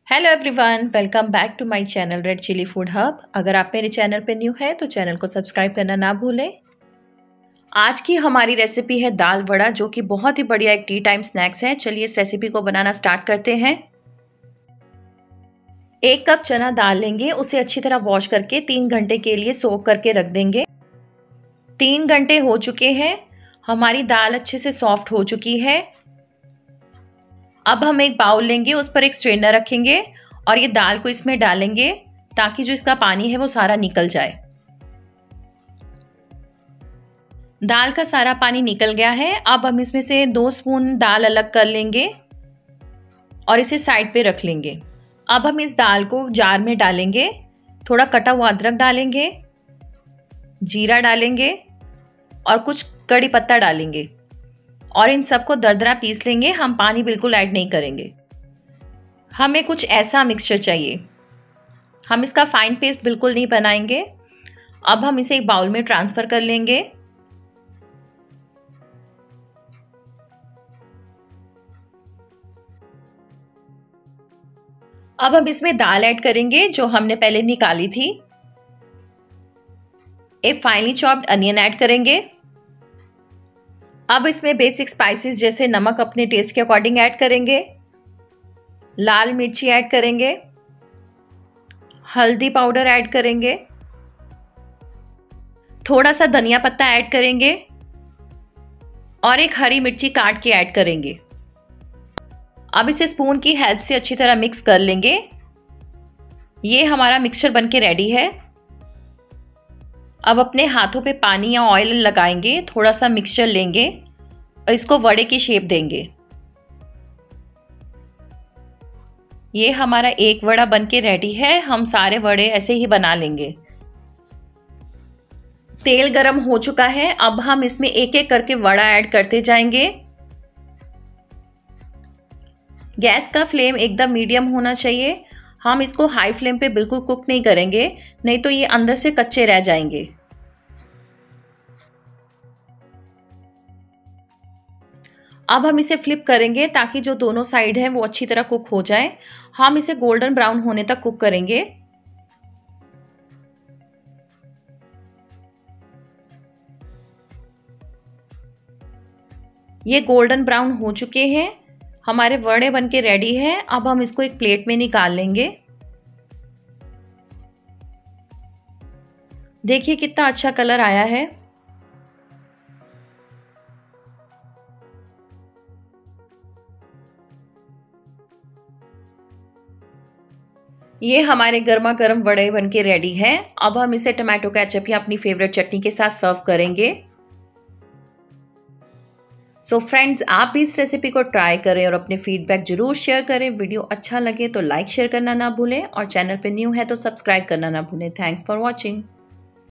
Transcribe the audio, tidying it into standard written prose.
Hello everyone, welcome back to my channel red chilli food hub. अगर आप मेरे channel पे न्यू है तो चैनल को सब्सक्राइब करना ना भूलें। आज की हमारी रेसिपी है दाल वड़ा, जो कि बहुत ही बढ़िया एक टी टाइम स्नैक्स है। चलिए इस रेसिपी को बनाना स्टार्ट करते हैं। 1 कप चना दाल लेंगे, उसे अच्छी तरह वॉश करके 3 घंटे के लिए सोक करके रख देंगे। 3 घंटे हो चुके हैं, हमारी दाल अच्छे से सॉफ्ट हो चुकी है। अब हम एक बाउल लेंगे, उस पर एक स्ट्रेनर रखेंगे और ये दाल को इसमें डालेंगे ताकि जो इसका पानी है वो सारा निकल जाए। दाल का सारा पानी निकल गया है। अब हम इसमें से 2 स्पून दाल अलग कर लेंगे और इसे साइड पे रख लेंगे। अब हम इस दाल को जार में डालेंगे, थोड़ा कटा हुआ अदरक डालेंगे, जीरा डालेंगे और कुछ कड़ी पत्ता डालेंगे और इन सबको दरदरा पीस लेंगे। हम पानी बिल्कुल ऐड नहीं करेंगे। हमें कुछ ऐसा मिक्सचर चाहिए, हम इसका फाइन पेस्ट बिल्कुल नहीं बनाएंगे। अब हम इसे एक बाउल में ट्रांसफ़र कर लेंगे। अब हम इसमें दाल ऐड करेंगे जो हमने पहले निकाली थी। एक फाइनली चॉप्ड अनियन ऐड करेंगे। अब इसमें बेसिक स्पाइसेस जैसे नमक अपने टेस्ट के अकॉर्डिंग ऐड करेंगे, लाल मिर्ची ऐड करेंगे, हल्दी पाउडर ऐड करेंगे, थोड़ा सा धनिया पत्ता ऐड करेंगे और एक हरी मिर्ची काट के ऐड करेंगे। अब इसे स्पून की हेल्प से अच्छी तरह मिक्स कर लेंगे। ये हमारा मिक्सचर बनके रेडी है। अब अपने हाथों पे पानी या ऑयल लगाएंगे, थोड़ा सा मिक्सचर लेंगे और इसको वड़े की शेप देंगे। ये हमारा एक वड़ा बनके रेडी है। हम सारे वड़े ऐसे ही बना लेंगे। तेल गरम हो चुका है, अब हम इसमें एक एक करके वड़ा ऐड करते जाएंगे। गैस का फ्लेम एकदम मीडियम होना चाहिए। हम इसको हाई फ्लेम पे बिल्कुल कुक नहीं करेंगे, नहीं तो ये अंदर से कच्चे रह जाएंगे। अब हम इसे फ्लिप करेंगे ताकि जो दोनों साइड है वो अच्छी तरह कुक हो जाए। हम इसे गोल्डन ब्राउन होने तक कुक करेंगे। ये गोल्डन ब्राउन हो चुके हैं, हमारे वड़े बनके रेडी हैं। अब हम इसको एक प्लेट में निकाल लेंगे। देखिए कितना अच्छा कलर आया है। ये हमारे गर्मा गर्म वड़े बनके रेडी हैं। अब हम इसे टमाटो केचप या अपनी फेवरेट चटनी के साथ सर्व करेंगे। सो फ्रेंड्स, आप भी इस रेसिपी को ट्राई करें और अपने फीडबैक जरूर शेयर करें। वीडियो अच्छा लगे तो लाइक शेयर करना ना भूलें और चैनल पे न्यू है तो सब्सक्राइब करना ना भूलें। Thanks for watching.